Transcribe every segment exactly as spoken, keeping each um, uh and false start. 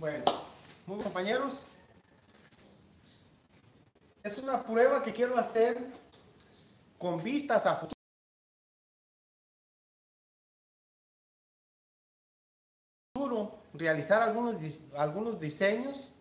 Bueno, muy bien, compañeros. Es una prueba que quiero hacer con vistas a futuro, realizar algunos, algunos diseños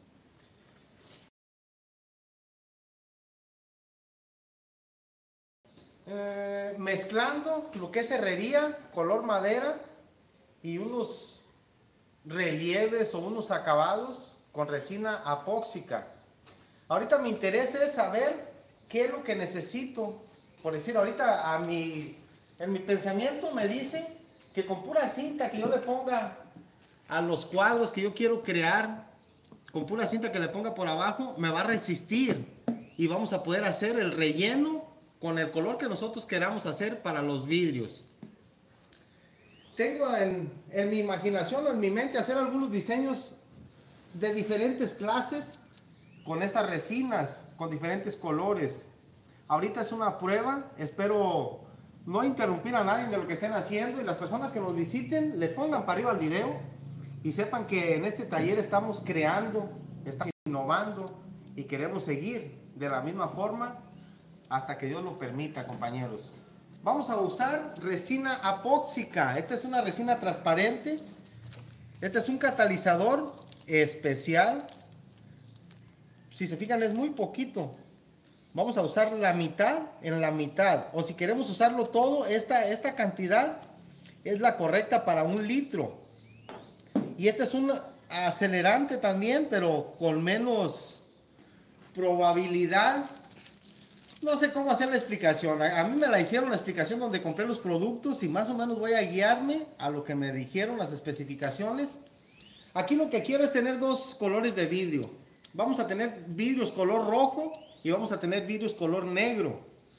eh, mezclando lo que es herrería, color madera y unos relieves o unos acabados con resina apóxica. Ahorita mi interés es saber qué es lo que necesito. Por decir, ahorita a mi, en mi pensamiento me dice que con pura cinta que yo le ponga a los cuadros que yo quiero crear, con pura cinta que le ponga por abajo, me va a resistir y vamos a poder hacer el relleno con el color que nosotros queramos hacer para los vidrios. Tengo en, en mi imaginación, en mi mente, hacer algunos diseños de diferentes clases con estas resinas, con diferentes colores. Ahorita es una prueba, espero no interrumpir a nadie de lo que estén haciendo y las personas que nos visiten le pongan para arriba el video y sepan que en este taller estamos creando, estamos innovando y queremos seguir de la misma forma hasta que Dios lo permita, compañeros. Vamos a usar resina apóxica. Esta es una resina transparente. Este es un catalizador especial. Si se fijan, es muy poquito. Vamos a usar la mitad en la mitad. O si queremos usarlo todo, esta, esta cantidad es la correcta para un litro. Y este es un acelerante también, pero con menos probabilidad. No sé cómo hacer la explicación. A, a mí me la hicieron la explicación donde compré los productos y más o menos voy a guiarme a lo que me dijeron las especificaciones. Aquí lo que quiero es tener dos colores de vidrio. Vamos a tener vidrios color rojo y vamos a tener vidrios color negro.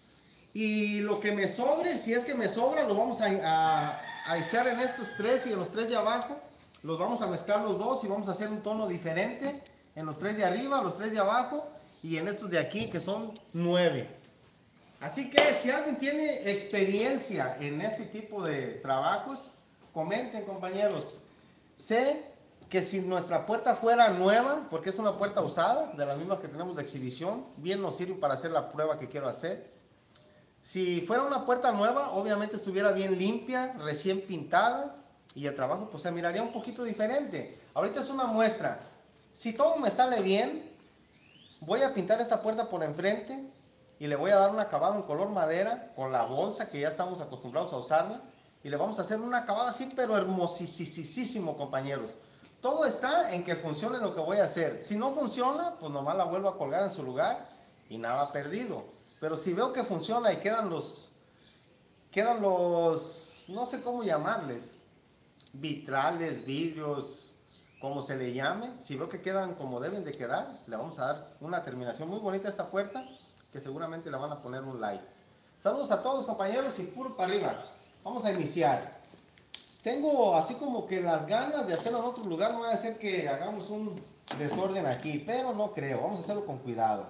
Y lo que me sobre, si es que me sobra, lo vamos a, a, a echar en estos tres y en los tres de abajo. Los vamos a mezclar los dos y vamos a hacer un tono diferente en los tres de arriba, los tres de abajo y en estos de aquí que son nueve. Así que si alguien tiene experiencia en este tipo de trabajos, comenten, compañeros. Sé que si nuestra puerta fuera nueva, porque es una puerta usada, de las mismas que tenemos de exhibición, bien nos sirve para hacer la prueba que quiero hacer. Si fuera una puerta nueva, obviamente estuviera bien limpia, recién pintada, y el trabajo pues se miraría un poquito diferente. Ahorita es una muestra. Si todo me sale bien, voy a pintar esta puerta por enfrente y le voy a dar un acabado en color madera con la bolsa que ya estamos acostumbrados a usarla. Y le vamos a hacer un acabado así, pero hermosísimo, compañeros. Todo está en que funcione lo que voy a hacer. Si no funciona, pues nomás la vuelvo a colgar en su lugar y nada perdido. Pero si veo que funciona y quedan los, quedan los, no sé cómo llamarles, vitrales, vidrios, como se le llame, si veo que quedan como deben de quedar, le vamos a dar una terminación muy bonita a esta puerta, que seguramente le van a poner un like. Saludos a todos, compañeros, y puro para arriba. Vamos a iniciar. Tengo así como que las ganas de hacerlo en otro lugar, no voy a hacer que hagamos un desorden aquí, pero no creo, vamos a hacerlo con cuidado.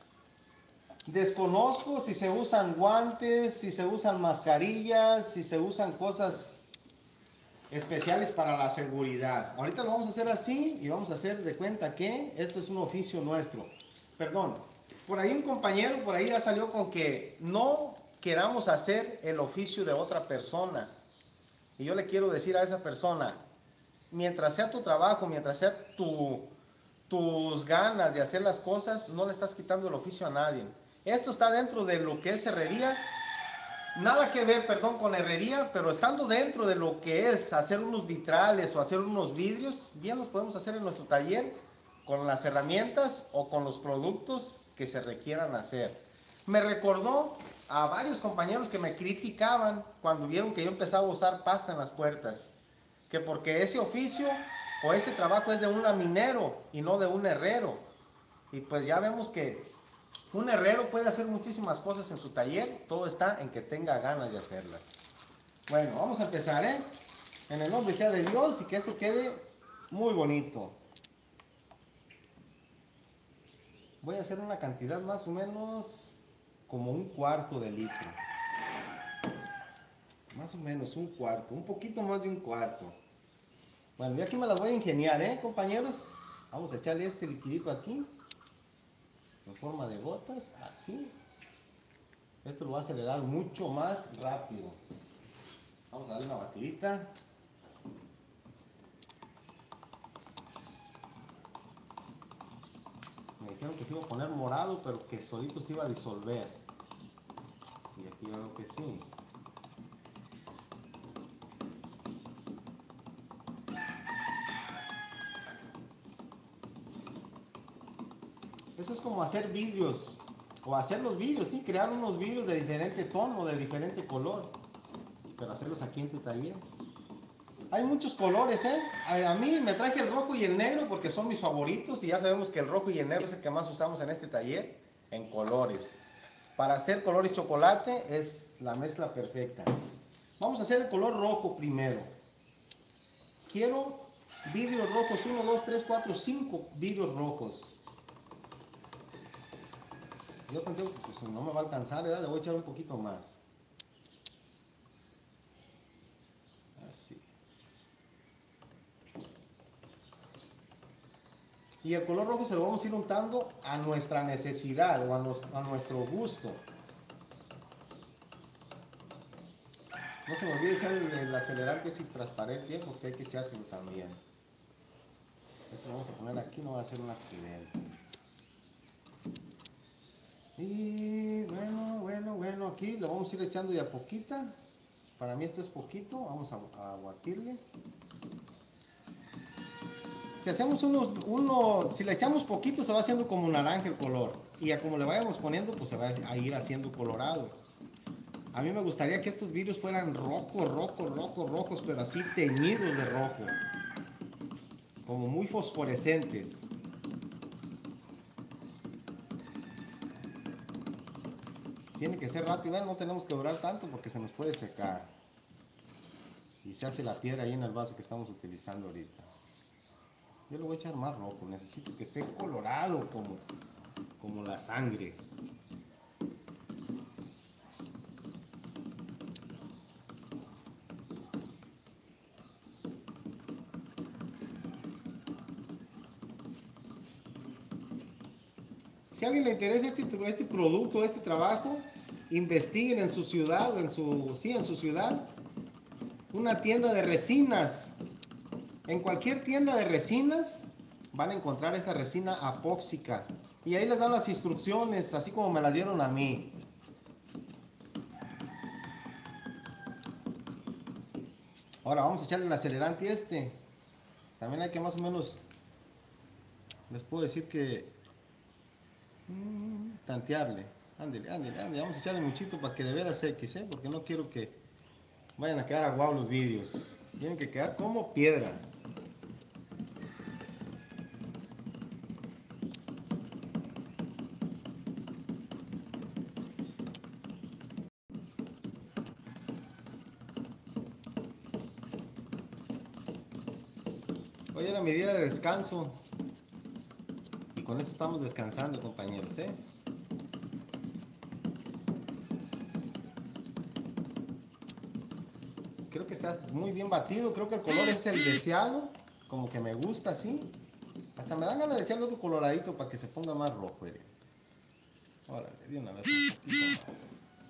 Desconozco si se usan guantes, si se usan mascarillas, si se usan cosas especiales para la seguridad. Ahorita lo vamos a hacer así y vamos a hacer de cuenta que esto es un oficio nuestro. Perdón, por ahí un compañero por ahí ya salió con que no queramos hacer el oficio de otra persona. Y yo le quiero decir a esa persona, mientras sea tu trabajo, mientras sea tu, tus ganas de hacer las cosas, no le estás quitando el oficio a nadie. Esto está dentro de lo que es herrería. Nada que ver, perdón, con herrería, pero estando dentro de lo que es hacer unos vitrales o hacer unos vidrios, bien los podemos hacer en nuestro taller con las herramientas o con los productos que se requieran hacer. Me recordó a varios compañeros que me criticaban cuando vieron que yo empezaba a usar pasta en las puertas, que porque ese oficio o ese trabajo es de un laminero y no de un herrero. Y pues ya vemos que un herrero puede hacer muchísimas cosas en su taller, todo está en que tenga ganas de hacerlas. Bueno, vamos a empezar, ¿eh? En el nombre sea de Dios y que esto quede muy bonito. Voy a hacer una cantidad más o menos como un cuarto de litro. Más o menos un cuarto, un poquito más de un cuarto. Bueno, yo aquí me las voy a ingeniar, ¿eh, compañeros? Vamos a echarle este liquidito aquí, en forma de gotas, así. Esto lo va a acelerar mucho más rápido. Vamos a darle una batidita. Me dijeron que se iba a poner morado, pero que solito se iba a disolver. Y aquí yo veo que sí. Esto es como hacer vidrios, o hacer los vidrios, sí, crear unos vidrios de diferente tono, de diferente color, pero hacerlos aquí en tu taller. Hay muchos colores, ¿eh? A, a mí me traje el rojo y el negro porque son mis favoritos y ya sabemos que el rojo y el negro es el que más usamos en este taller en colores. Para hacer colores chocolate es la mezcla perfecta. Vamos a hacer el color rojo primero. Quiero vidrios rojos, uno, dos, tres, cuatro, cinco vidrios rojos. Yo contigo, pues no me va a alcanzar, ¿verdad? Le voy a echar un poquito más. Así. Y el color rojo se lo vamos a ir untando a nuestra necesidad o a, nos, a nuestro gusto. No se me olvide echar el, el acelerante si transparente, porque hay que echárselo también. Esto lo vamos a poner aquí, no va a ser un accidente. Y bueno, bueno, bueno, aquí lo vamos a ir echando de a poquita. Para mí esto es poquito, vamos a, a batirle. Si hacemos uno, uno, si le echamos poquito se va haciendo como naranja el color. Y a como le vayamos poniendo, pues se va a ir haciendo colorado. A mí me gustaría que estos vidrios fueran rojos, rojos, rojos, rojos, pero así teñidos de rojo. Como muy fosforescentes. Tiene que ser rápido, no tenemos que durar tanto porque se nos puede secar. Y se hace la piedra ahí en el vaso que estamos utilizando ahorita. Yo le voy a echar más rojo, necesito que esté colorado como, como la sangre. Si a alguien le interesa este, este producto, este trabajo, investiguen en su ciudad, en su, sí, en su ciudad, una tienda de resinas. En cualquier tienda de resinas van a encontrar esta resina apóxica. Y ahí les dan las instrucciones, así como me las dieron a mí. Ahora vamos a echarle el acelerante este. También hay que más o menos, les puedo decir que mmm, tantearle. Ándale, ándale, ándale. Vamos a echarle muchito para que de veras seque, ¿eh? Porque no quiero que vayan a quedar aguados los vidrios. Tienen que quedar como piedra. Hoy era mi día de descanso. Y con esto estamos descansando, compañeros, ¿eh? Creo que está muy bien batido. Creo que el color es el deseado. Como que me gusta así. Hasta me dan ganas de echarle otro coloradito para que se ponga más rojo. ¿eh? Órale, de una vez un poquito más.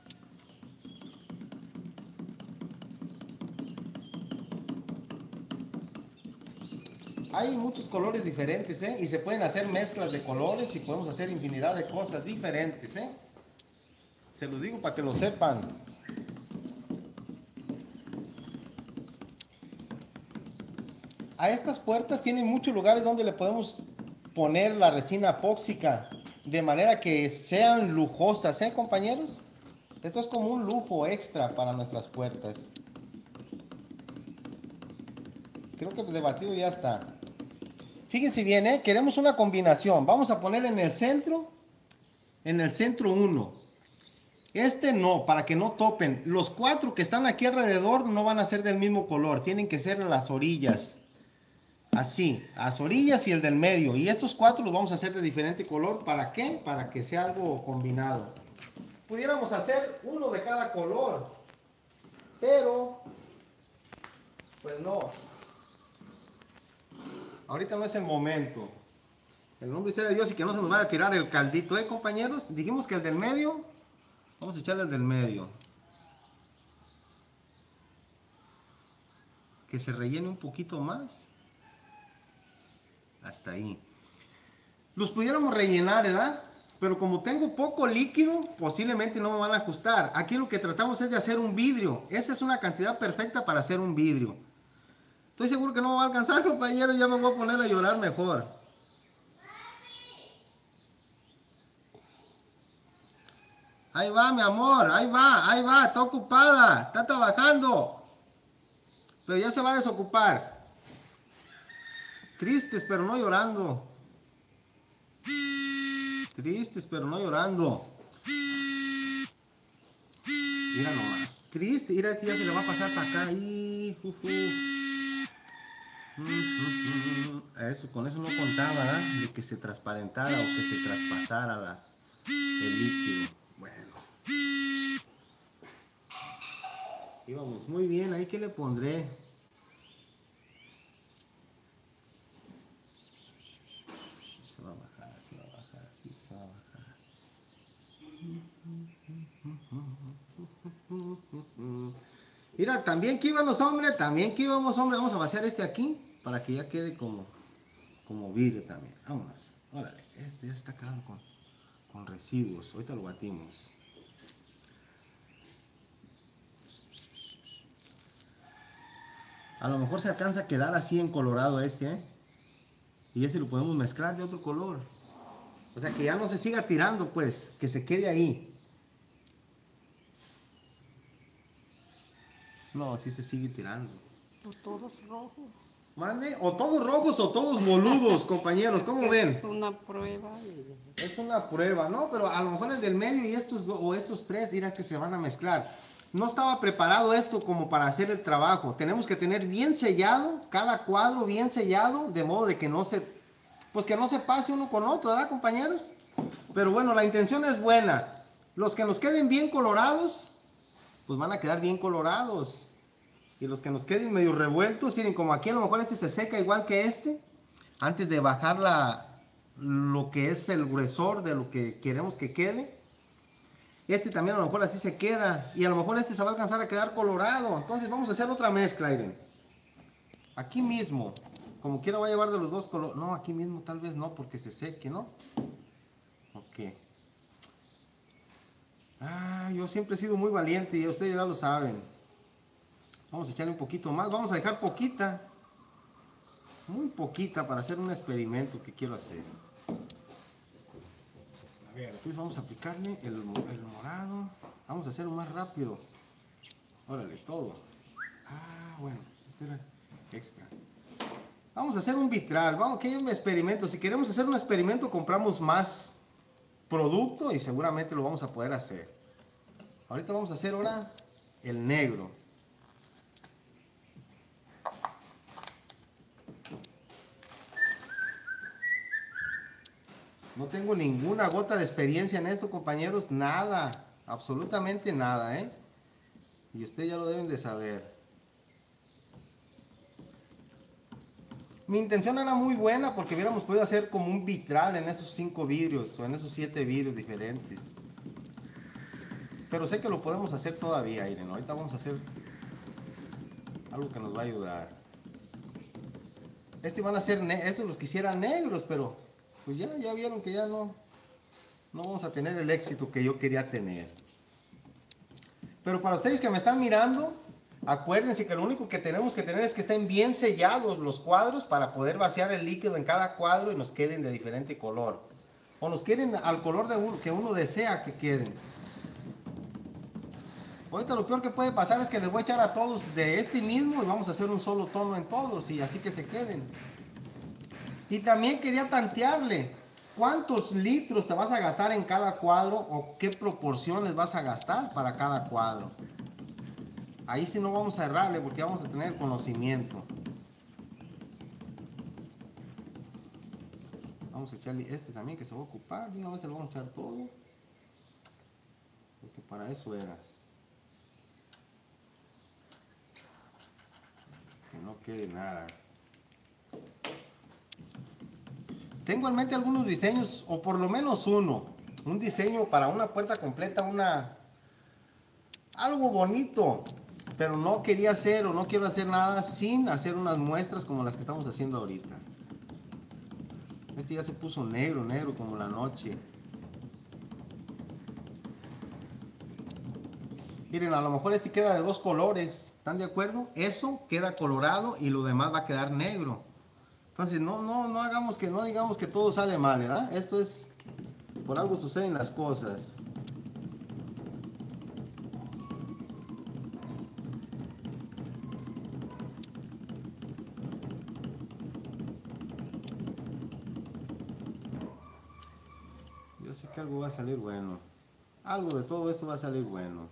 Hay muchos colores diferentes, ¿eh? Y se pueden hacer mezclas de colores y podemos hacer infinidad de cosas diferentes, ¿eh? Se los digo para que lo sepan. A estas puertas tienen muchos lugares donde le podemos poner la resina apóxica de manera que sean lujosas, ¿eh, compañeros? Esto es como un lujo extra para nuestras puertas. Creo que de batido ya está. Fíjense bien, ¿eh? Queremos una combinación. Vamos a poner en el centro, en el centro uno. Este no, para que no topen. Los cuatro que están aquí alrededor no van a ser del mismo color. Tienen que ser las orillas. Así, las orillas y el del medio. Y estos cuatro los vamos a hacer de diferente color. ¿Para qué? Para que sea algo combinado. Pudiéramos hacer uno de cada color. Pero, pues no. Ahorita no es el momento. El nombre sea de Dios y que no se nos vaya a tirar el caldito, ¿eh, compañeros? Dijimos que el del medio, vamos a echarle el del medio. Que se rellene un poquito más. Hasta ahí. Los pudiéramos rellenar, ¿verdad? Pero como tengo poco líquido, posiblemente no me van a ajustar. Aquí lo que tratamos es de hacer un vidrio. Esa es una cantidad perfecta para hacer un vidrio. Estoy seguro que no me va a alcanzar, compañeros. Ya me voy a poner a llorar mejor. Ahí va, mi amor. Ahí va, ahí va. Está ocupada. Está trabajando. Pero ya se va a desocupar. Tristes, pero no llorando. Tristes, pero no llorando. Mira nomás. Triste. Mira, este ya se le va a pasar para acá. Ahí, uh, uh. Mm, mm, mm. Eso, con eso no contaba, ¿verdad? De que se transparentara o que se traspasara la, el líquido. Bueno. Íbamos muy bien. Ahí, ¿qué le pondré? Se va a bajar, se va a bajar, sí, se va a bajar. Mira, también que íbamos, hombre, también que íbamos, hombre. Vamos a vaciar este aquí para que ya quede como, como vidrio también. Vámonos, órale. Este ya está quedando con, con residuos. Ahorita lo batimos. A lo mejor se alcanza a quedar así en colorado este, ¿eh? Y ese lo podemos mezclar de otro color. O sea, que ya no se siga tirando, pues, que se quede ahí. No, sí se sigue tirando. O todos rojos. ¿Mande? O todos rojos o todos boludos, compañeros. ¿Cómo ven? Es una prueba. Es una prueba, ¿no? Pero a lo mejor el del medio y estos o estos tres, dirás que se van a mezclar. No estaba preparado esto como para hacer el trabajo. Tenemos que tener bien sellado, cada cuadro bien sellado, de modo de que no se, pues que no se pase uno con otro, ¿verdad, compañeros? Pero bueno, la intención es buena. Los que nos queden bien colorados, pues van a quedar bien colorados. Y los que nos queden medio revueltos, miren, como aquí a lo mejor este se seca igual que este, antes de bajar la, lo que es el gruesor de lo que queremos que quede. Este también a lo mejor así se queda. Y a lo mejor este se va a alcanzar a quedar colorado. Entonces vamos a hacer otra mezcla, miren. Aquí mismo. Como quiera va a llevar de los dos colores. No, aquí mismo tal vez no, porque se seque, ¿no? Ok. Ah, yo siempre he sido muy valiente y ustedes ya lo saben. Vamos a echarle un poquito más. Vamos a dejar poquita. Muy poquita para hacer un experimento que quiero hacer. A ver, entonces vamos a aplicarle el, el morado. Vamos a hacerlo más rápido. Órale, todo. Ah, bueno, este era extra. Vamos a hacer un vitral. Vamos, que hay un experimento. Si queremos hacer un experimento, compramos más producto y seguramente lo vamos a poder hacer. Ahorita vamos a hacer ahora el negro. No tengo ninguna gota de experiencia en esto, compañeros. Nada. Absolutamente nada, ¿eh? Y ustedes ya lo deben de saber. Mi intención era muy buena porque hubiéramos podido hacer como un vitral en esos cinco vidrios o en esos siete vidrios diferentes. Pero sé que lo podemos hacer todavía, Irene. Ahorita vamos a hacer algo que nos va a ayudar. Estos van a ser, estos los quisiera negros, pero pues ya, ya vieron que ya no, no vamos a tener el éxito que yo quería tener. Pero para ustedes que me están mirando, acuérdense que lo único que tenemos que tener es que estén bien sellados los cuadros para poder vaciar el líquido en cada cuadro y nos queden de diferente color. O nos queden al color de uno, que uno desea que queden. Ahorita lo peor que puede pasar es que les voy a echar a todos de este mismo y vamos a hacer un solo tono en todos y así que se queden. Y también quería tantearle cuántos litros te vas a gastar en cada cuadro o qué proporciones vas a gastar para cada cuadro. Ahí sí no vamos a errarle porque vamos a tener conocimiento. Vamos a echarle este también que se va a ocupar. De una vez se lo vamos a echar todo. Porque para eso era. Que no quede nada. tengo en mente algunos diseños, o por lo menos uno. Un diseño para una puerta completa, una... algo bonito. Pero no quería hacer o no quiero hacer nada sin hacer unas muestras como las que estamos haciendo ahorita. Este ya se puso negro, negro como la noche. Miren, a lo mejor este queda de dos colores. ¿Están de acuerdo? Eso queda colorado y lo demás va a quedar negro. Entonces no, no, no hagamos que, no digamos que todo sale mal, ¿verdad? Esto es, por algo suceden las cosas. Yo sé que algo va a salir bueno. Algo de todo esto va a salir bueno.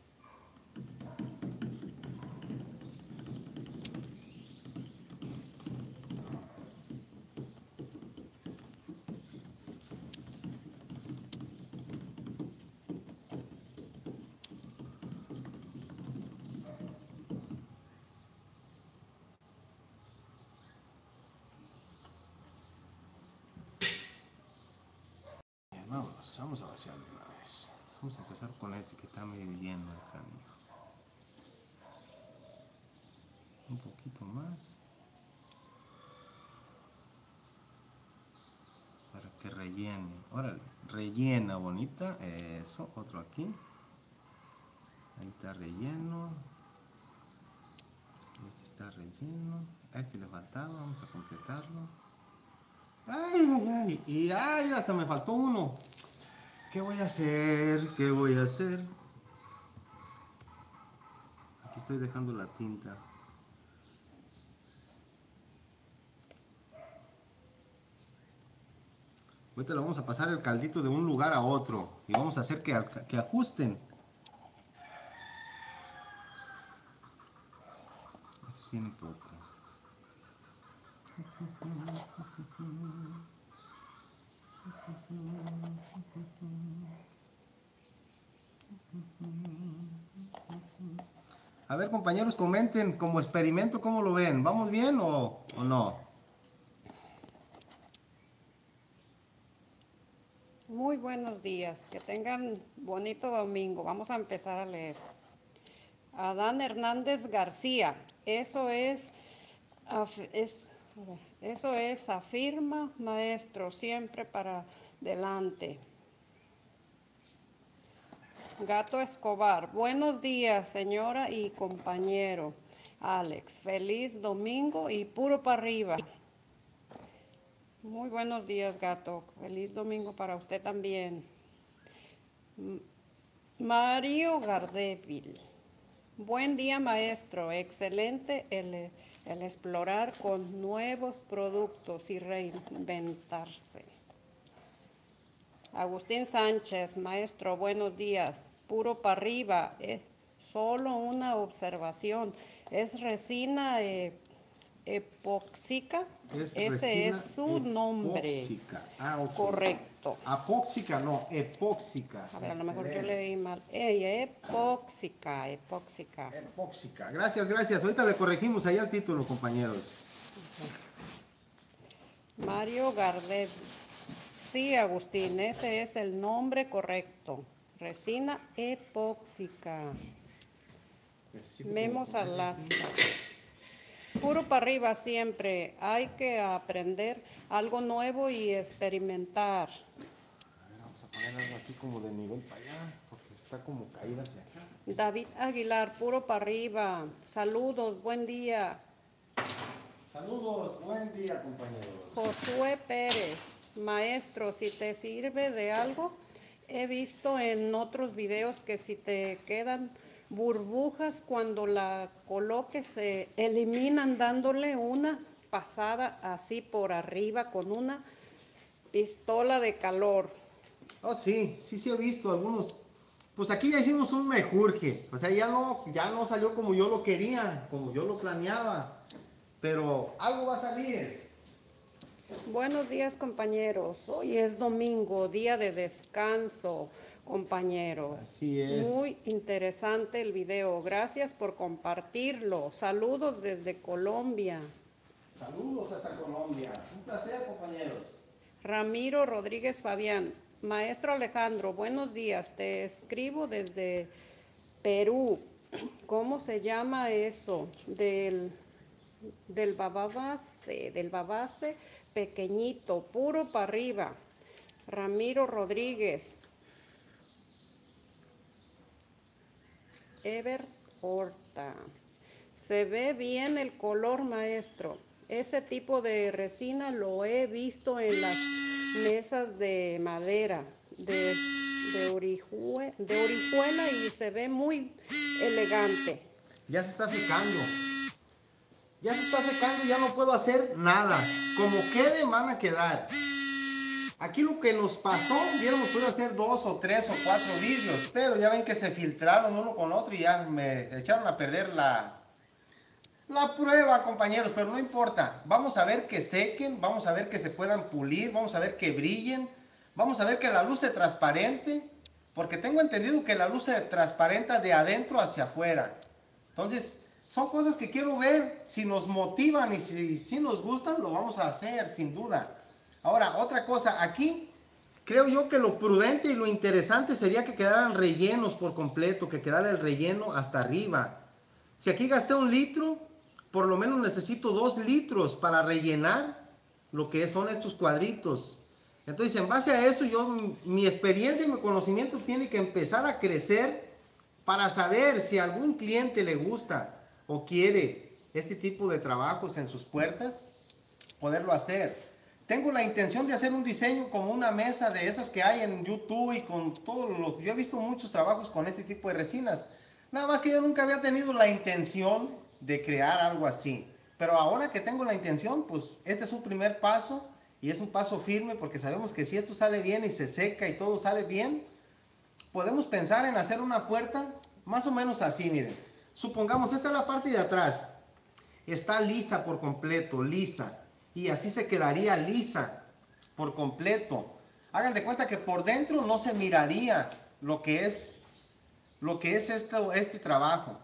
Vamos, vamos a vaciar de una vez. Vamos a empezar con este que está medio lleno el camino. Un poquito más. Para que rellene. Órale, rellena bonita. Eso, otro aquí. Ahí está relleno. Este está relleno. A este le faltaba, vamos a completarlo. Ay, ay, ay. Y ay, hasta me faltó uno. ¿Qué voy a hacer? ¿Qué voy a hacer? Aquí estoy dejando la tinta. Ahorita le vamos a pasar el caldito de un lugar a otro. Y vamos a hacer que, que ajusten. Este tiene poco. A ver, compañeros, comenten como experimento cómo lo ven. ¿Vamos bien o, o no? Muy buenos días, que tengan bonito domingo. Vamos a empezar a leer. Adán Hernández García, eso es, af- es- eso es, afirma maestro, siempre para adelante. Gato Escobar, buenos días señora y compañero Alex, feliz domingo y puro para arriba. Muy buenos días, Gato, feliz domingo para usted también. M- Mario Gardeville, buen día maestro, excelente el, el explorar con nuevos productos y reinventarse. Agustín Sánchez, maestro, buenos días. Puro para arriba, eh, solo una observación. ¿Es resina eh, epóxica? Es Ese es resina su nombre. epóxica. Ah, ok. Correcto. Apóxica, no, epóxica. A ver, a lo mejor yo Excelente. leí mal. Ey, epóxica, epóxica. Epóxica. Gracias, gracias. Ahorita le corregimos ahí al título, compañeros. Mario Gardel. Sí, Agustín, ese es el nombre correcto. Resina epóxica. Necesito Memo como ponerle aquí. Salaza. Puro para arriba siempre. Hay que aprender algo nuevo y experimentar. A ver, vamos a poner algo aquí como de nivel para allá, porque está como caída hacia acá. David Aguilar, puro para arriba. Saludos, buen día. Saludos, buen día, compañeros. Josué Pérez, maestro, si te sirve de algo, he visto en otros videos que si te quedan burbujas cuando la coloques se eliminan dándole una pasada así por arriba con una pistola de calor. Oh, sí, sí, sí he visto algunos. Pues aquí ya hicimos un mejurje. O sea, ya no, ya no salió como yo lo quería, como yo lo planeaba. Pero algo va a salir. Buenos días, compañeros. Hoy es domingo, día de descanso, compañero. Así es. Muy interesante el video. Gracias por compartirlo. Saludos desde Colombia. Saludos hasta Colombia. Un placer, compañeros. Ramiro Rodríguez Fabián. Maestro Alejandro, buenos días. Te escribo desde Perú. ¿Cómo se llama eso? Del, del babase, del babase pequeñito, puro para arriba. Ramiro Rodríguez. Ever Horta. Se ve bien el color, maestro. Ese tipo de resina lo he visto en las mesas de madera de, de, orihue, de Orihuela y se ve muy elegante. Ya se está secando. Ya se está secando y ya no puedo hacer nada. Como queden, van a quedar. Aquí lo que nos pasó, hubiéramos podido hacer dos o tres o cuatro vídeos, pero ya ven que se filtraron uno con otro y ya me echaron a perder la, la prueba, compañeros, pero no importa. Vamos a ver que sequen, vamos a ver que se puedan pulir, vamos a ver que brillen, vamos a ver que la luz se transparente, porque tengo entendido que la luz se transparenta de adentro hacia afuera. Entonces, son cosas que quiero ver, si nos motivan y si, si nos gustan, lo vamos a hacer, sin duda. Ahora, otra cosa, aquí creo yo que lo prudente y lo interesante sería que quedaran rellenos por completo, que quedara el relleno hasta arriba. Si aquí gasté un litro, por lo menos necesito dos litros para rellenar lo que son estos cuadritos. Entonces, en base a eso, yo, mi experiencia y mi conocimiento tiene que empezar a crecer para saber si a algún cliente le gusta o quiere este tipo de trabajos en sus puertas, poderlo hacer. Tengo la intención de hacer un diseño como una mesa de esas que hay en YouTube y con todo lo que yo he visto muchos trabajos con este tipo de resinas. Nada más que yo nunca había tenido la intención de crear algo así. Pero ahora que tengo la intención, pues este es un primer paso y es un paso firme porque sabemos que si esto sale bien y se seca y todo sale bien, podemos pensar en hacer una puerta más o menos así, miren. Supongamos, esta es la parte de atrás. Está lisa por completo, lisa. Y así se quedaría lisa por completo. Hagan de cuenta que por dentro no se miraría lo que es, lo que es esto, este trabajo.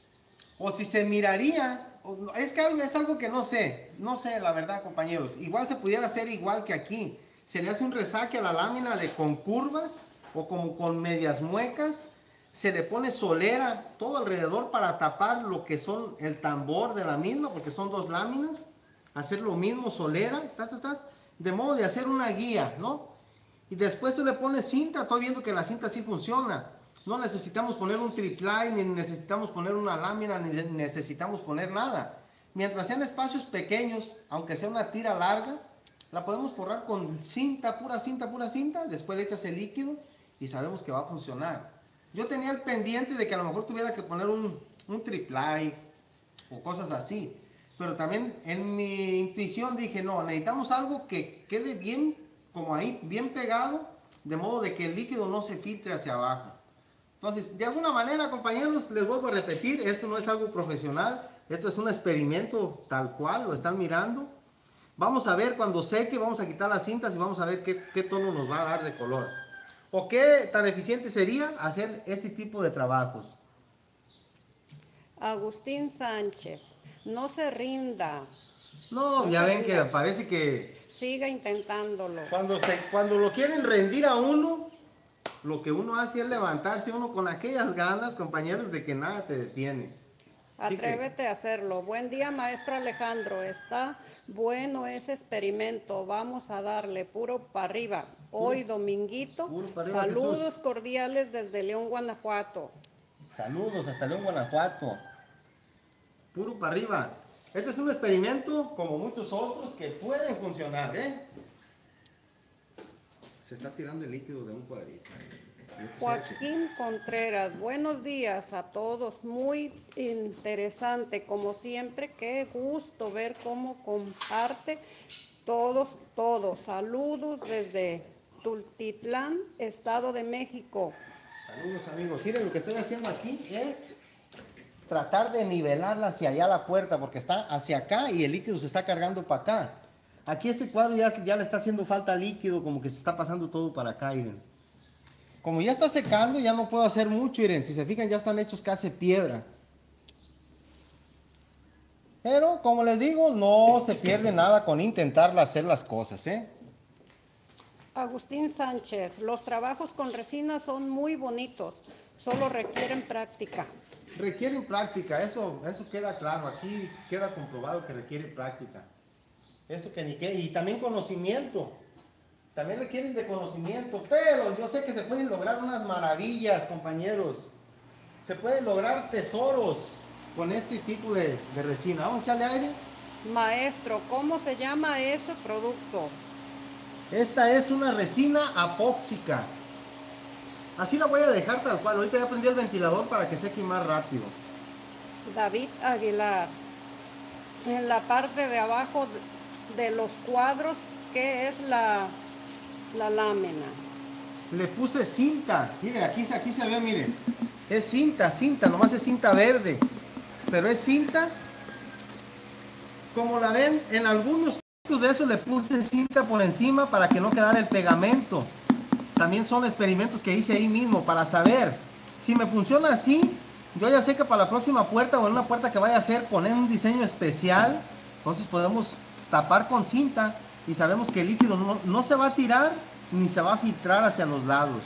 O si se miraría, es que algo, es algo que no sé, no sé la verdad, compañeros. Igual se pudiera hacer igual que aquí. Se le hace un resaque a la lámina de con curvas o como con medias muecas. Se le pone solera todo alrededor para tapar lo que son el tambor de la misma, porque son dos láminas. Hacer lo mismo, solera, ¿estás, estás? De modo de hacer una guía, ¿no? Y después tú le pones cinta, estoy viendo que la cinta sí funciona. No necesitamos poner un triplay, ni necesitamos poner una lámina, ni necesitamos poner nada. Mientras sean espacios pequeños, aunque sea una tira larga, la podemos forrar con cinta, pura cinta, pura cinta. Después le echas el líquido y sabemos que va a funcionar. Yo tenía el pendiente de que a lo mejor tuviera que poner un, un triplay o cosas así. Pero también en mi intuición dije, no, necesitamos algo que quede bien, como ahí, bien pegado, de modo de que el líquido no se filtre hacia abajo. Entonces, de alguna manera, compañeros, les vuelvo a repetir, esto no es algo profesional, esto es un experimento tal cual, lo están mirando. Vamos a ver cuando seque, vamos a quitar las cintas y vamos a ver qué, qué tono nos va a dar de color. O qué tan eficiente sería hacer este tipo de trabajos. Agustín Sánchez. No se rinda. No, No ya se ven rinda. que parece que Siga intentándolo. cuando, se, cuando lo quieren rendir a uno, lo que uno hace es levantarse uno con aquellas ganas, compañeros, de que nada te detiene. Así que, Atrévete a hacerlo. Buen día, maestro Alejandro. Está bueno ese experimento. Vamos a darle puro para arriba. Hoy, dominguito. puro pa' arriba, Saludos Jesús. cordiales desde León, Guanajuato. saludos hasta León, Guanajuato. Puro para arriba. Este es un experimento como muchos otros que pueden funcionar, ¿eh? Se está tirando el líquido de un cuadrito. Joaquín Contreras, buenos días a todos. Muy interesante, como siempre. Qué gusto ver cómo comparte todos, todos. Saludos desde Tultitlán, Estado de México. Saludos, amigos. Miren, lo que estoy haciendo aquí es tratar de nivelarla hacia allá la puerta, porque está hacia acá y el líquido se está cargando para acá. Aquí este cuadro ya, ya le está haciendo falta líquido, como que se está pasando todo para acá, miren. Como ya está secando, ya no puedo hacer mucho, miren. Si se fijan, ya están hechos casi piedra. Pero, como les digo, no se pierde nada con intentar hacer las cosas, ¿eh? Agustín Sánchez, los trabajos con resina son muy bonitos, solo requieren práctica. Requieren práctica, eso, eso queda claro, aquí queda comprobado que requiere práctica. Eso que ni qué, y también conocimiento, también requieren de conocimiento, pero yo sé que se pueden lograr unas maravillas, compañeros. Se pueden lograr tesoros con este tipo de, de resina. Vamos a echarle aire. Maestro, ¿cómo se llama ese producto? Esta es una resina apóxica. Así la voy a dejar tal cual. Ahorita ya prendí el ventilador para que seque más rápido. David Aguilar, en la parte de abajo de los cuadros, ¿qué es la, la lámina? Le puse cinta. Miren, aquí, aquí se ve, miren. Es cinta, cinta, nomás es cinta verde. Pero es cinta. Como la ven, en algunos de eso le puse cinta por encima para que no quedara el pegamento. También son experimentos que hice ahí mismo para saber si me funciona así. Yo ya sé que para la próxima puerta o en una puerta que vaya a hacer, poner un diseño especial. Entonces podemos tapar con cinta y sabemos que el líquido no, no se va a tirar ni se va a filtrar hacia los lados.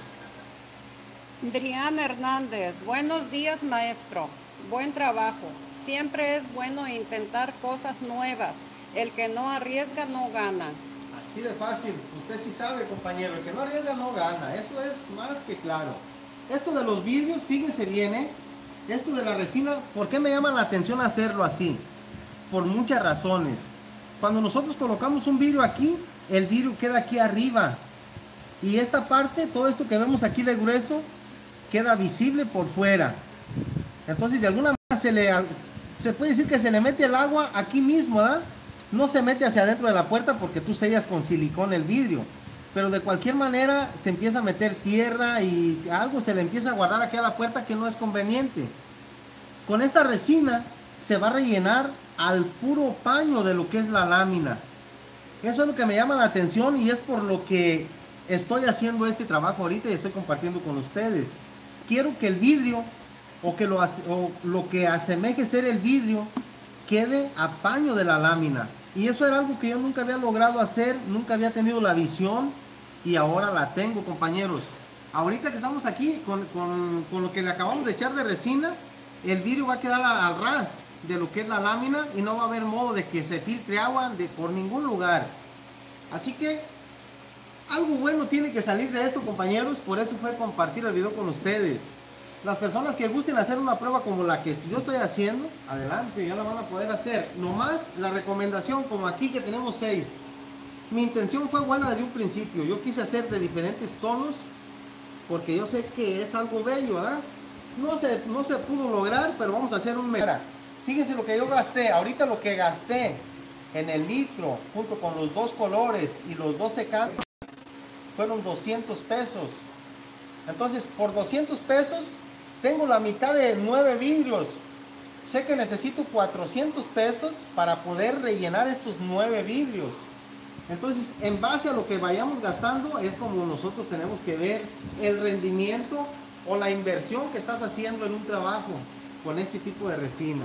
Adrián Hernández, buenos días maestro, buen trabajo. Siempre es bueno intentar cosas nuevas. El que no arriesga no gana. Así de fácil, usted sí sabe, compañero, el que no arriesga no gana, eso es más que claro. Esto de los vidrios, fíjense bien, ¿eh? Esto de la resina, ¿por qué me llama la atención hacerlo así? Por muchas razones. Cuando nosotros colocamos un vidrio aquí, el vidrio queda aquí arriba. Y esta parte, todo esto que vemos aquí de grueso, queda visible por fuera. Entonces, de alguna manera se le, se puede decir que se le mete el agua aquí mismo, ¿verdad? No se mete hacia adentro de la puerta porque tú sellas con silicón el vidrio. Pero de cualquier manera se empieza a meter tierra y algo se le empieza a guardar aquí a la puerta que no es conveniente. Con esta resina se va a rellenar al puro paño de lo que es la lámina. Eso es lo que me llama la atención y es por lo que estoy haciendo este trabajo ahorita y estoy compartiendo con ustedes. Quiero que el vidrio o que lo, o lo que asemeje ser el vidrio quede a paño de la lámina. Y eso era algo que yo nunca había logrado hacer, nunca había tenido la visión y ahora la tengo, compañeros. Ahorita que estamos aquí con, con, con lo que le acabamos de echar de resina, el vidrio va a quedar al ras de lo que es la lámina y no va a haber modo de que se filtre agua de, por ningún lugar. Así que algo bueno tiene que salir de esto, compañeros. Por eso fue compartir el video con ustedes. Las personas que gusten hacer una prueba como la que yo estoy haciendo, adelante, ya la van a poder hacer. Nomás la recomendación, como aquí que tenemos seis. Mi intención fue buena desde un principio. Yo quise hacer de diferentes tonos porque yo sé que es algo bello, ¿verdad? No se, no se pudo lograr, pero vamos a hacer un mejor. Fíjense lo que yo gasté. Ahorita lo que gasté en el litro, junto con los dos colores y los dos secantes, fueron doscientos pesos. Entonces, por doscientos pesos, tengo la mitad de nueve vidrios. Sé que necesito cuatrocientos pesos para poder rellenar estos nueve vidrios. Entonces, en base a lo que vayamos gastando, es como nosotros tenemos que ver el rendimiento o la inversión que estás haciendo en un trabajo con este tipo de resina.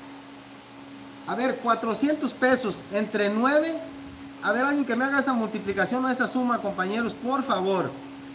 A ver, cuatrocientos pesos entre nueve. A ver, alguien que me haga esa multiplicación o esa suma, compañeros, por favor.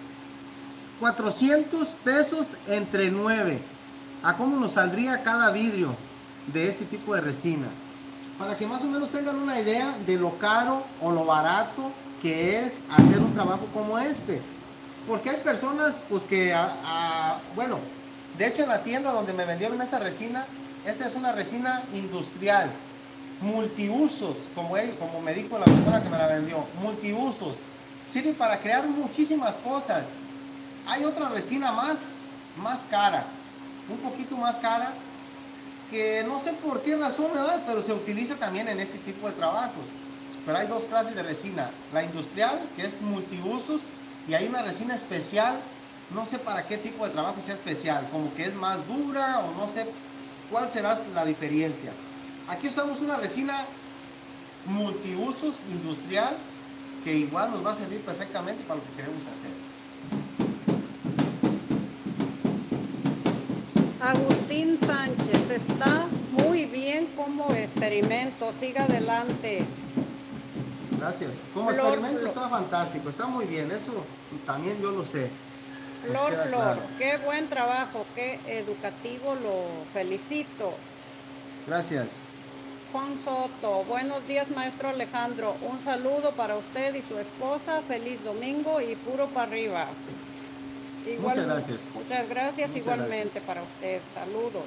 cuatrocientos pesos entre nueve. ¿A cómo nos saldría cada vidrio de este tipo de resina? Para que más o menos tengan una idea de lo caro o lo barato que es hacer un trabajo como este. Porque hay personas pues que, a, a, bueno, de hecho en la tienda donde me vendieron esta resina, esta es una resina industrial, multiusos, como, él, como me dijo la persona que me la vendió, multiusos. Sirve para crear muchísimas cosas. Hay otra resina más, más cara, un poquito más cara, que no sé por qué razón, ¿verdad? Pero se utiliza también en este tipo de trabajos. Pero hay dos clases de resina, la industrial, que es multiusos, y hay una resina especial, no sé para qué tipo de trabajo sea especial, como que es más dura o no sé cuál será la diferencia. Aquí usamos una resina multiusos industrial, que igual nos va a servir perfectamente para lo que queremos hacer. Agustín Sánchez, está muy bien como experimento, siga adelante. Gracias. Como Flor, experimento flor. está fantástico, está muy bien, eso también yo lo sé. Nos Flor, queda Flor, claro. qué buen trabajo, qué educativo, lo felicito. Gracias. Juan Soto, buenos días maestro Alejandro, un saludo para usted y su esposa, feliz domingo y puro para arriba. Igual, Muchas gracias. muchas gracias Muchas igualmente gracias. para usted, saludos.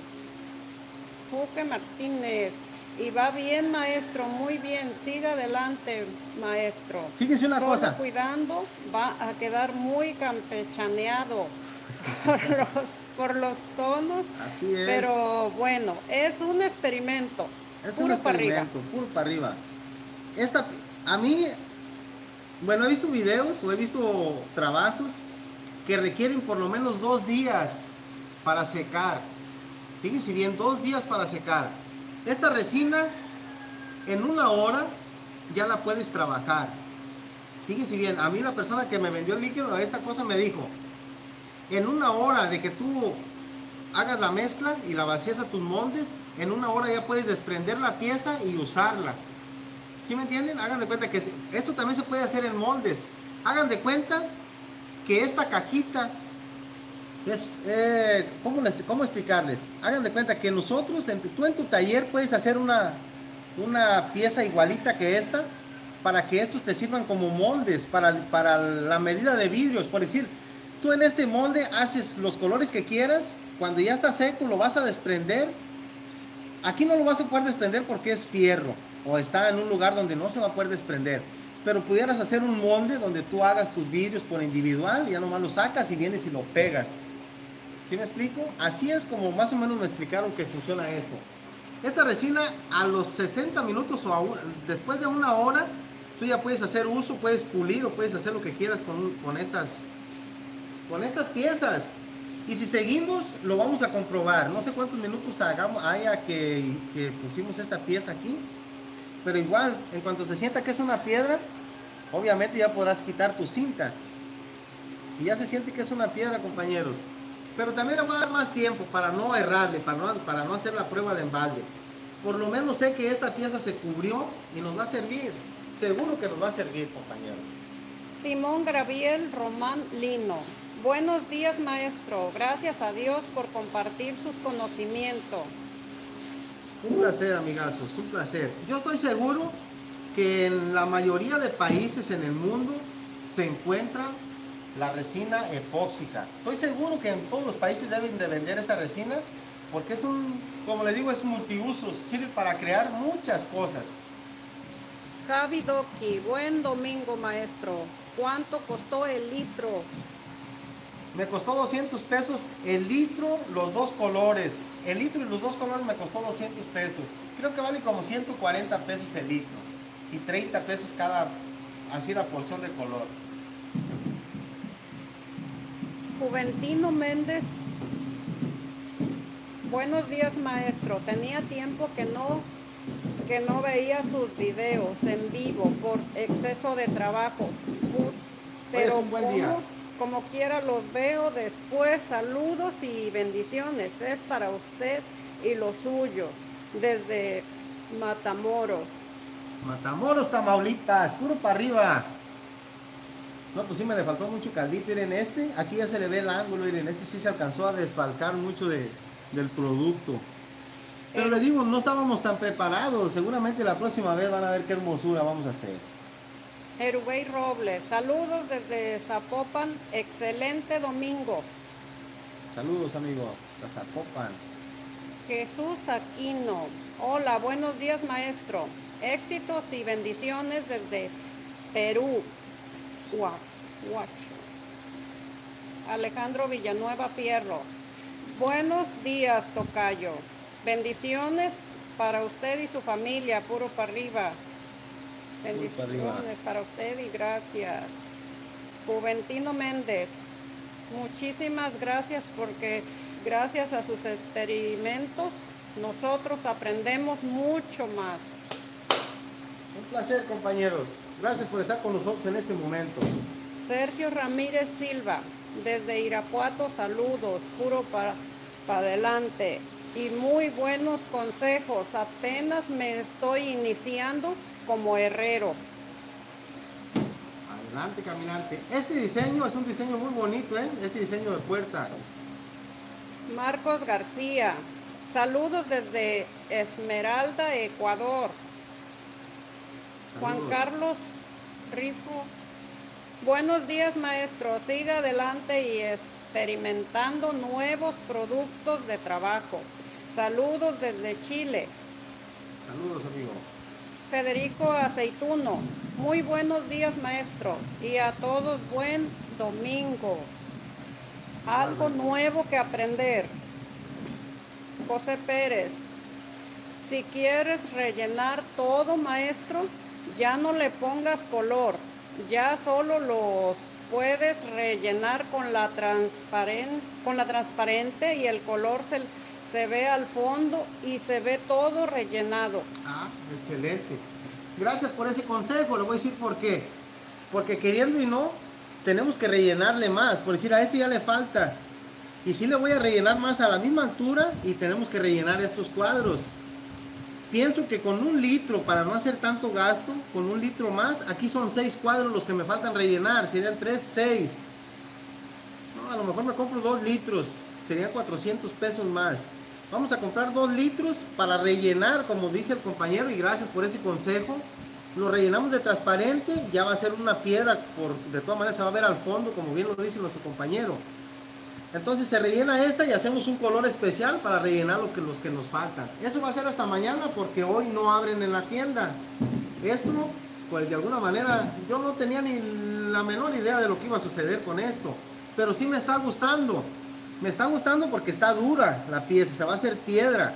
Fuque Martínez, y va bien maestro, muy bien, siga adelante maestro. Fíjese una Solo cosa. cuidando va a quedar muy campechaneado por los, por los tonos, Así es. pero bueno, es un experimento, Es un puro para arriba. experimento, puro para arriba. Esta, a mí, bueno, he visto videos o he visto trabajos que requieren por lo menos dos días para secar. Fíjense bien, dos días para secar. Esta resina, en una hora ya la puedes trabajar. Fíjense bien, a mí la persona que me vendió el líquido, esta cosa me dijo, en una hora de que tú hagas la mezcla y la vacías a tus moldes, en una hora ya puedes desprender la pieza y usarla. ¿Sí me entienden? Hagan de cuenta que esto también se puede hacer en moldes. Hagan de cuenta que esta cajita es, eh, ¿cómo, les, ¿cómo explicarles? Hagan de cuenta que nosotros, en, tú en tu taller puedes hacer una, una pieza igualita que esta, para que estos te sirvan como moldes para, para la medida de vidrios. Por decir, tú en este molde haces los colores que quieras, cuando ya está seco lo vas a desprender. Aquí no lo vas a poder desprender porque es fierro o está en un lugar donde no se va a poder desprender. Pero pudieras hacer un molde donde tú hagas tus vidrios por individual y ya nomás lo sacas y vienes y lo pegas. ¿Sí me explico? Así es como más o menos me explicaron que funciona esto. Esta resina a los sesenta minutos o a un, después de una hora, tú ya puedes hacer uso, puedes pulir o puedes hacer lo que quieras con, con, estas, con estas piezas. Y si seguimos, lo vamos a comprobar. No sé cuántos minutos hagamos, haya que, que pusimos esta pieza aquí. Pero igual, en cuanto se sienta que es una piedra, obviamente ya podrás quitar tu cinta. Y ya se siente que es una piedra, compañeros. Pero también le voy a dar más tiempo para no errarle, para no, para no hacer la prueba de embalde. Por lo menos sé que esta pieza se cubrió y nos va a servir. Seguro que nos va a servir, compañeros. Simón Graviel Román Lino. Buenos días, maestro. Gracias a Dios por compartir sus conocimientos. Un placer, amigazos, un placer. Yo estoy seguro que en la mayoría de países en el mundo se encuentra la resina epóxica. Estoy seguro que en todos los países deben de vender esta resina porque es un, como les digo, es multiusos, sirve para crear muchas cosas. Javi Doki, buen domingo, maestro. ¿Cuánto costó el litro? Me costó doscientos pesos el litro, los dos colores. El litro y los dos colores me costó doscientos pesos. Creo que vale como ciento cuarenta pesos el litro. Y treinta pesos cada, así la porción de color. Juventino Méndez. Buenos días, maestro. Tenía tiempo que no, que no veía sus videos en vivo por exceso de trabajo. Pero Hoy es un buen día. como, como quiera los veo después. Saludos y bendiciones. Es para usted y los suyos. Desde Matamoros. Matamoros, Tamaulipas, puro para arriba. No, pues sí me le faltó mucho caldito, miren este. Aquí ya se le ve el ángulo, miren, este sí se alcanzó a desfalcar mucho de, del producto. Pero El- le digo, no estábamos tan preparados. Seguramente la próxima vez van a ver qué hermosura vamos a hacer. Erubey Robles, saludos desde Zapopan, excelente domingo. Saludos, amigo. La Zapopan. Jesús Aquino, hola, buenos días maestro, éxitos y bendiciones desde Perú. Gua- Guacho. Alejandro Villanueva Fierro, buenos días tocayo, bendiciones para usted y su familia, puro para arriba. Bendiciones Puro pa' arriba. para usted y gracias. Juventino Méndez, muchísimas gracias porque gracias a sus experimentos nosotros aprendemos mucho más. Un placer, compañeros. Gracias por estar con nosotros en este momento. Sergio Ramírez Silva, desde Irapuato, saludos, puro para, para adelante y muy buenos consejos. Apenas me estoy iniciando como herrero. Adelante, caminante. Este diseño es un diseño muy bonito, ¿eh? Este diseño de puerta. Marcos García, saludos desde Esmeralda, Ecuador. Juan Saludos. Carlos Rifo, buenos días maestro, siga adelante y experimentando nuevos productos de trabajo. Saludos desde Chile. Saludos, amigo. Federico Aceituno, muy buenos días maestro y a todos buen domingo. Algo nuevo que aprender. José Pérez, si quieres rellenar todo maestro, ya no le pongas color, ya solo los puedes rellenar con la transparente, con la transparente y el color se, se ve al fondo y se ve todo rellenado. Ah, excelente. Gracias por ese consejo, le voy a decir por qué. Porque queriendo y no, tenemos que rellenarle más. Por decir, a este ya le falta. Y sí le voy a rellenar más a la misma altura y tenemos que rellenar estos cuadros. Pienso que con un litro, para no hacer tanto gasto, con un litro más, aquí son seis cuadros los que me faltan rellenar, serían tres, seis. No, a lo mejor me compro dos litros, serían cuatrocientos pesos más. Vamos a comprar dos litros para rellenar, como dice el compañero, y gracias por ese consejo. Lo rellenamos de transparente, ya va a ser una piedra, por, de todas maneras se va a ver al fondo, como bien lo dice nuestro compañero. Entonces se rellena esta y hacemos un color especial para rellenar lo que, los que nos faltan. Eso va a ser hasta mañana porque hoy no abren en la tienda. Esto, pues de alguna manera, yo no tenía ni la menor idea de lo que iba a suceder con esto. Pero sí me está gustando. Me está gustando porque está dura la pieza, se va a hacer piedra.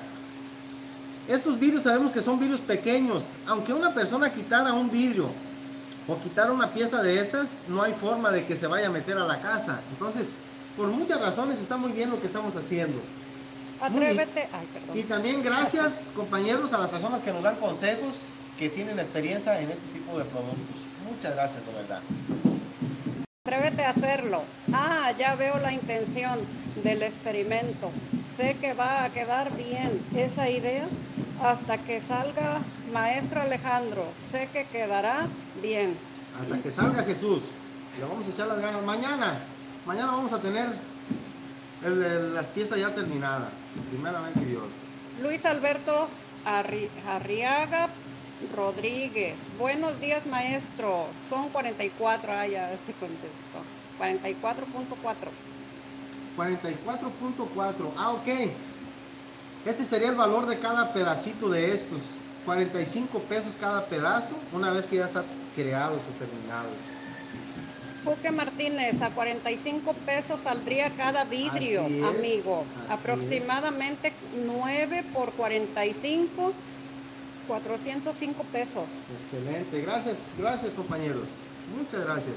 Estos vidrios sabemos que son vidrios pequeños. Aunque una persona quitara un vidrio o quitara una pieza de estas, no hay forma de que se vaya a meter a la casa. Entonces, por muchas razones está muy bien lo que estamos haciendo. Atrévete. Ay, perdón. Y también gracias, compañeros, a las personas que nos dan consejos, que tienen experiencia en este tipo de productos. Muchas gracias, de verdad. Atrévete a hacerlo. Ah, ya veo la intención del experimento. Sé que va a quedar bien esa idea hasta que salga maestro Alejandro. Sé que quedará bien. Hasta que salga Jesús. Le vamos a echar las ganas. Mañana, mañana vamos a tener el, el, las piezas ya terminadas. Primeramente Dios. Luis Alberto Arri Arriaga Rodríguez. Buenos días, maestro. Son cuarenta y cuatro. Ah, ya te contesto. cuarenta y cuatro punto cuatro. cuarenta y cuatro punto cuatro. Ah, ok. Este sería el valor de cada pedacito de estos. cuarenta y cinco pesos cada pedazo, una vez que ya están creados o terminados. Juque Martínez, a cuarenta y cinco pesos saldría cada vidrio, Así es, amigo. así Aproximadamente es. nueve por cuarenta y cinco, cuatrocientos cinco pesos. Excelente, gracias, gracias compañeros. Muchas gracias.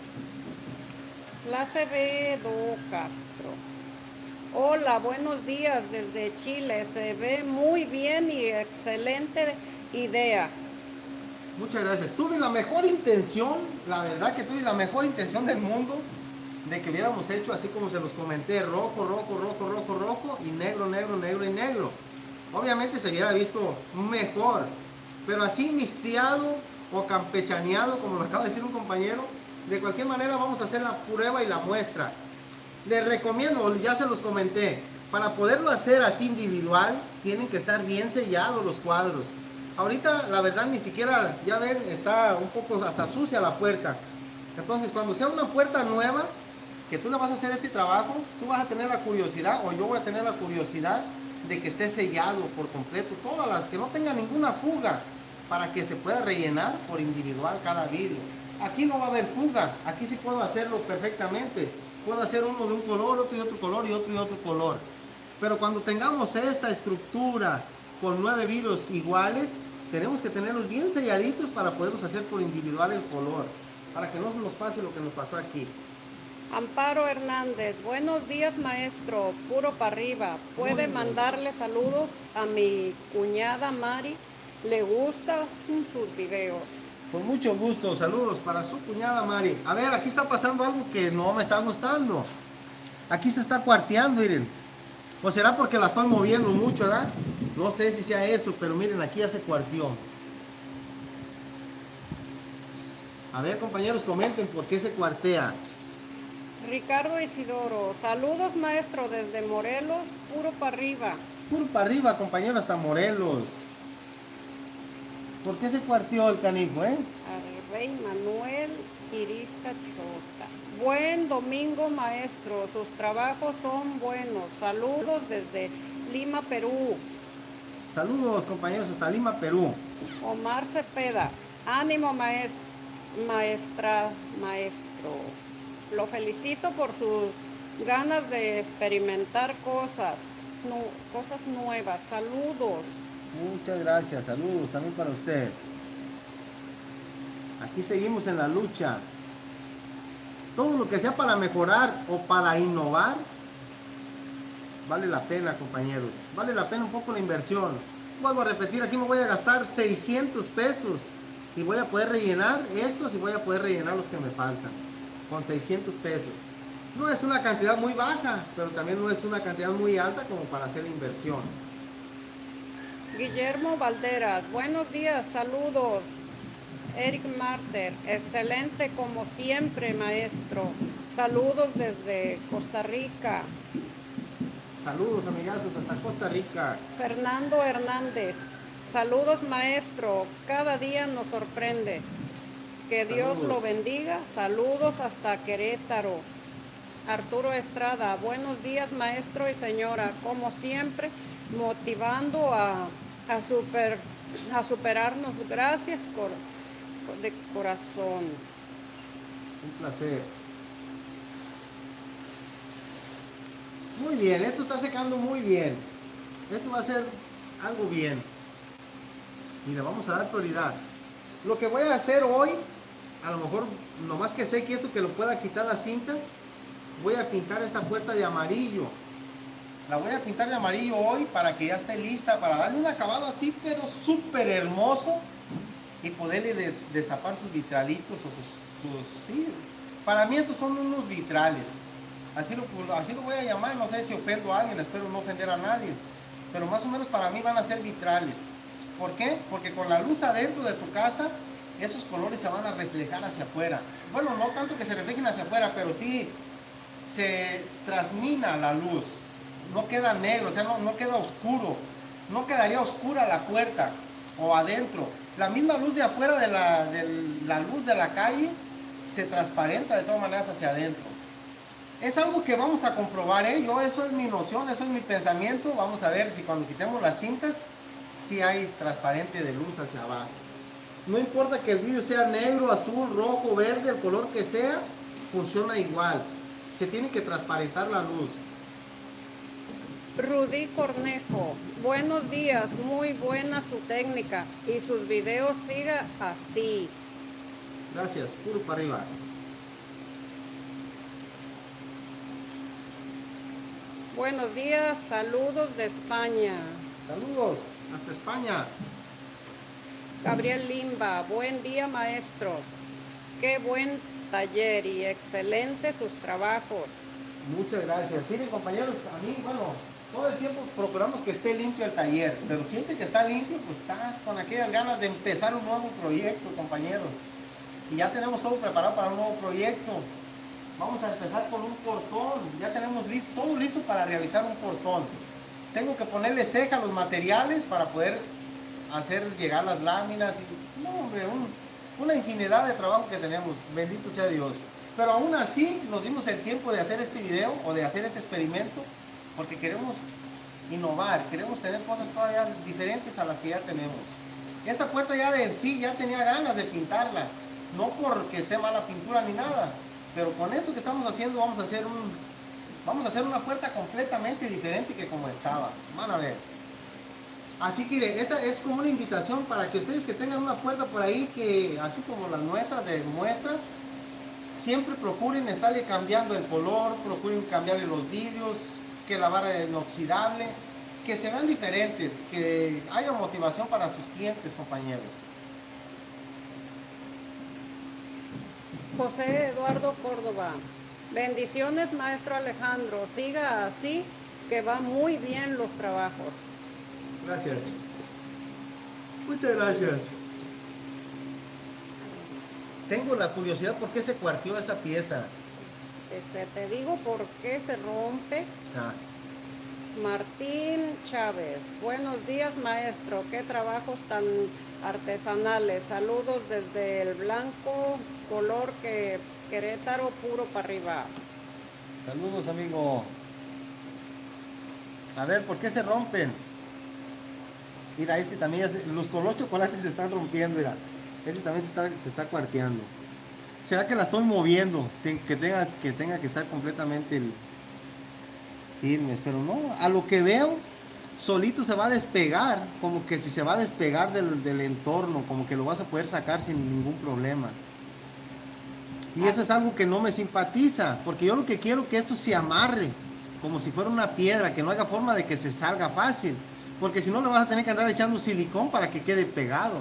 Lacevedo Castro. Hola, buenos días desde Chile. Se ve muy bien y excelente idea. Muchas gracias. Tuve la mejor intención, la verdad que tuve la mejor intención del mundo de que hubiéramos hecho así como se los comenté, rojo, rojo, rojo, rojo, rojo y negro, negro, negro y negro. Obviamente se hubiera visto mejor, pero así mistiado o campechaneado, como lo acaba de decir un compañero, de cualquier manera vamos a hacer la prueba y la muestra. Les recomiendo, ya se los comenté, para poderlo hacer así individual, tienen que estar bien sellados los cuadros. Ahorita, la verdad, ni siquiera, ya ven, está un poco hasta sucia la puerta. Entonces, cuando sea una puerta nueva, que tú le vas a hacer este trabajo, tú vas a tener la curiosidad, o yo voy a tener la curiosidad, de que esté sellado por completo, todas las que no tengan ninguna fuga, para que se pueda rellenar por individual cada vidrio. Aquí no va a haber fuga, aquí sí puedo hacerlo perfectamente. Puedo hacer uno de un color, otro y otro color y otro y otro color. Pero cuando tengamos esta estructura con nueve vidrios iguales, tenemos que tenerlos bien selladitos para poderlos hacer por individual el color, para que no nos pase lo que nos pasó aquí. Amparo Hernández, buenos días maestro, puro para arriba. Puede mandarle saludos a mi cuñada Mari, le gustan sus videos. Con mucho gusto, saludos para su cuñada Mari. A ver, aquí está pasando algo que no me está gustando. Aquí se está cuarteando, miren. ¿O será porque la estoy moviendo mucho, verdad? No sé si sea eso, pero miren, aquí ya se cuarteó. A ver, compañeros, comenten por qué se cuartea. Ricardo Isidoro, saludos maestro desde Morelos, puro para arriba. Puro para arriba, compañeros, hasta Morelos. ¿Por qué se cuarteó el canijo, eh? Al Rey Manuel Irisca Chota. Buen domingo maestro, sus trabajos son buenos. Saludos desde Lima, Perú. Saludos, compañeros, hasta Lima, Perú. Omar Cepeda, ánimo maes maestra, maestro. Lo felicito por sus ganas de experimentar cosas, no, cosas nuevas. Saludos. Muchas gracias, saludos también para usted. Aquí seguimos en la lucha. Todo lo que sea para mejorar o para innovar, vale la pena, compañeros. Vale la pena un poco la inversión. Vuelvo a repetir, aquí me voy a gastar seiscientos pesos y voy a poder rellenar estos y voy a poder rellenar los que me faltan con seiscientos pesos. No es una cantidad muy baja, pero también no es una cantidad muy alta como para hacer inversión. Guillermo Valderas, buenos días, saludos. Eric Marter, excelente como siempre, maestro. Saludos desde Costa Rica. Saludos, amigazos, hasta Costa Rica. Fernando Hernández, saludos, maestro. Cada día nos sorprende. Que Dios Saludos. lo bendiga. Saludos hasta Querétaro. Arturo Estrada, buenos días, maestro y señora. Como siempre, motivando a, a, super, a superarnos. Gracias cor, de corazón. Un placer. Muy bien, esto está secando muy bien. Esto va a ser algo bien. Mira, vamos a dar prioridad. Lo que voy a hacer hoy, a lo mejor nomás que sé que esto que lo pueda quitar la cinta, voy a pintar esta puerta de amarillo. La voy a pintar de amarillo hoy para que ya esté lista, para darle un acabado así, pero súper hermoso, y poderle des destapar sus vitralitos o sus, sus... Sí, para mí estos son unos vitrales. Así lo, así lo voy a llamar, no sé si ofendo a alguien, espero no ofender a nadie. Pero más o menos para mí van a ser vitrales. ¿Por qué? Porque con la luz adentro de tu casa, esos colores se van a reflejar hacia afuera. Bueno, no tanto que se reflejen hacia afuera, pero sí se transmina la luz. No queda negro, o sea, no, no queda oscuro. No quedaría oscura la puerta o adentro. La misma luz de afuera de la, de la luz de la calle se transparenta de todas maneras hacia adentro. Es algo que vamos a comprobar, ¿eh? Yo, eso es mi noción, eso es mi pensamiento. Vamos a ver si cuando quitemos las cintas, si hay transparente de luz hacia abajo. No importa que el vidrio sea negro, azul, rojo, verde, el color que sea, funciona igual. Se tiene que transparentar la luz. Rudy Cornejo, buenos días, muy buena su técnica y sus videos siga así. Gracias, puro para arriba. Buenos días, saludos de España. Saludos, hasta España. Gabriel Limba, buen día maestro. Qué buen taller y excelente sus trabajos. Muchas gracias. Miren, compañeros, a mí, bueno, todo el tiempo procuramos que esté limpio el taller, pero siempre que está limpio, pues estás con aquellas ganas de empezar un nuevo proyecto, compañeros. Y ya tenemos todo preparado para un nuevo proyecto. Vamos a empezar con un portón. Ya tenemos listo, todo listo para realizar un portón. Tengo que ponerle ceja a los materiales para poder hacer llegar las láminas. Y, no, hombre, un, una infinidad de trabajo que tenemos. Bendito sea Dios. Pero aún así nos dimos el tiempo de hacer este video o de hacer este experimento porque queremos innovar, queremos tener cosas todavía diferentes a las que ya tenemos. Esta puerta ya de en sí ya tenía ganas de pintarla, no porque esté mala pintura ni nada, pero con esto que estamos haciendo vamos a hacer un vamos a hacer una puerta completamente diferente que como estaba. Van a ver. Así que esta es como una invitación para que ustedes que tengan una puerta por ahí que así como las nuestras de muestra, siempre procuren estarle cambiando el color, procuren cambiarle los vidrios, que la vara es inoxidable, que se vean diferentes, que haya motivación para sus clientes, compañeros. José Eduardo Córdoba, bendiciones maestro Alejandro, siga así que va muy bien los trabajos. Gracias. Muchas gracias. tengo la curiosidad por qué se cuartió esa pieza. Ese, te digo por qué se rompe. Ah. Martín Chávez, buenos días maestro, qué trabajos tan artesanales, saludos desde el blanco color que Querétaro, puro para arriba. Saludos, amigo. A ver, ¿por qué se rompen? Mira, este también, ya se- los colores chocolates se están rompiendo, mira. Este también se está, se está cuarteando. ¿Será que la estoy moviendo? Ten- que, tenga, que tenga que estar completamente el- firmes, pero no, a lo que veo, solito se va a despegar, como que si se va a despegar del, del entorno, como que lo vas a poder sacar sin ningún problema. Y eso es algo que no me simpatiza, porque yo lo que quiero es que esto se amarre, como si fuera una piedra, que no haya forma de que se salga fácil, porque si no le vas a tener que andar echando silicón para que quede pegado.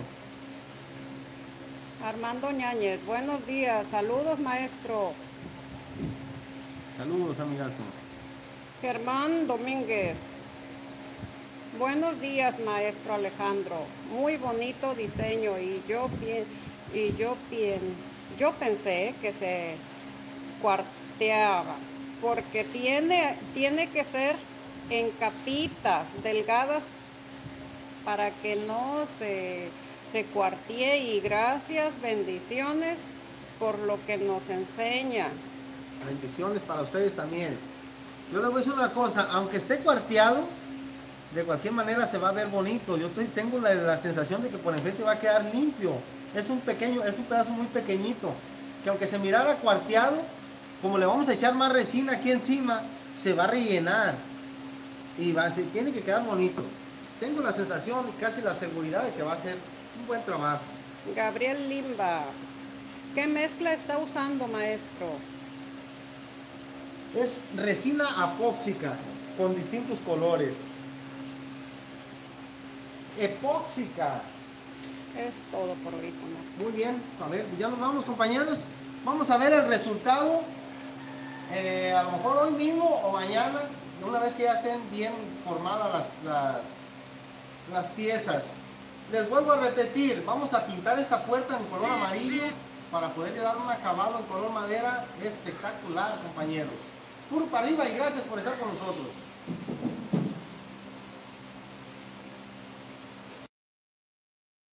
Armando Ñáñez, buenos días, saludos maestro. Saludos, amigazo. Germán Domínguez, buenos días maestro Alejandro, muy bonito diseño y yo pien, y yo pien, yo pensé que se cuarteaba porque tiene, tiene que ser en capitas delgadas para que no se, se cuartee y gracias, bendiciones por lo que nos enseña. Bendiciones para ustedes también. Yo les voy a decir una cosa, aunque esté cuarteado, de cualquier manera se va a ver bonito. Yo estoy- tengo la, la sensación de que por enfrente va a quedar limpio. Es un pequeño, es un pedazo muy pequeñito, que aunque se mirara cuarteado, como le vamos a echar más resina aquí encima, se va a rellenar y va a ser, tiene que quedar bonito. Tengo la sensación, casi la seguridad de que va a ser un buen trabajo. Gabriel Limba, ¿qué mezcla está usando maestro? Es resina apóxica con distintos colores. Epóxica. Es todo por ahorita, ¿no? Muy bien, a ver, ya nos vamos compañeros. Vamos a ver el resultado. eh, a lo mejor hoy mismo o mañana, una vez que ya estén bien formadas las, las, las piezas. Les vuelvo a repetir, vamos a pintar esta puerta en color amarillo para poder dar un acabado en color madera espectacular, compañeros. Puro para arriba y gracias por estar con nosotros.